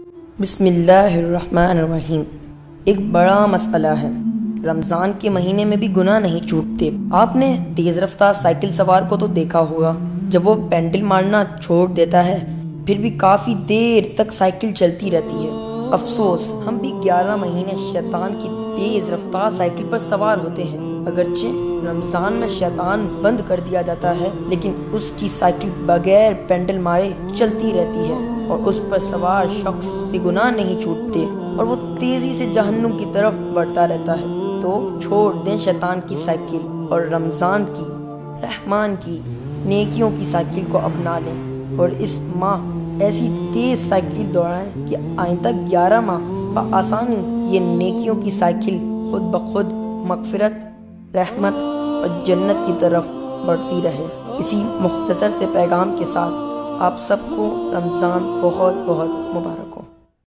بسم اللہ الرحمن الرحیم۔ ایک بڑا مسئلہ ہے، رمضان کے مہینے میں بھی گناہ نہیں چھوٹتے۔ آپ نے تیز رفتار سائیکل سوار کو تو دیکھا ہوگا، جب وہ پینڈل مارنا چھوڑ دیتا ہے پھر بھی کافی دیر تک سائیکل چلتی رہتی ہے۔ افسوس، ہم بھی 11 مہینے شیطان کی تیز رفتار سائیکل پر سوار ہوتے ہیں۔ اگرچہ رمضان میں شیطان بند کر دیا جاتا ہے، لیکن اس کی سائیکل بغیر پینڈل مارے چلتی رہتی ہے اور اس پر سوار شخص سے گناہ نہیں چھوٹتے اور وہ تیزی سے جہنم کی طرف بڑھتا رہتا ہے۔ تو چھوڑ دیں شیطان کی سائیکل اور رمضان کی، رحمان کی، نیکیوں کی سائیکل کو اپنا لیں اور اس ماہ ایسی تیز سائیکل دوڑائیں کہ آئندہ 11 ماہ بآسانی یہ نیکیوں کی سائیکل خود بخود مغفرت، رحمت اور جنت کی طرف بڑھتی رہے۔ اسی مختصر سے پیغام کے ساتھ آپ سب کو رمضان بہت بہت مبارک ہو۔